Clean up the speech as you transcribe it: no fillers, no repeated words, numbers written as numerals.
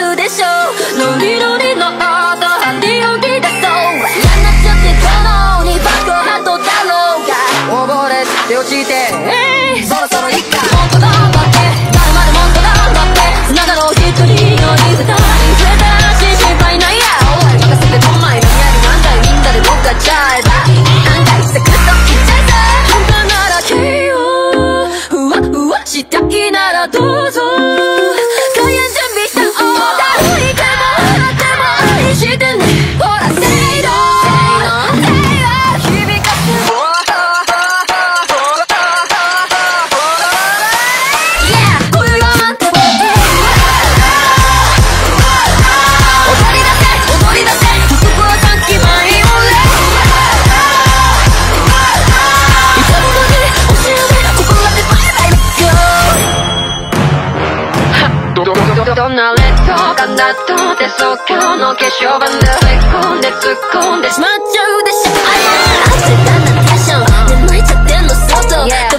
るでしょう。ノリノリの音張り置き出そう。嫌なっちゃってこのに爆破とだろうが溺れて落ちてそろそろいっか。もっと頑張って頑張るもっと頑張って砂だろう一人のリセタリセタらしい心配ないや。おい任せてこんまいのやりなんだいみんなで僕がちゃえば案外サクッといっちゃいそう。本当なら気をふわふわしたいならどうぞ。開演準備したオーダーいても払っても愛してね。ほらせいの響かす今宵は待って僕踊り出せ踊り出せ不足はさっき前よりいつものに教えてここまでバイバイどんなレッドかなとてそこの化粧板で突っ込んでしまっちゃうでしょ。あやー焦ったなテンションで泣いちゃってんの外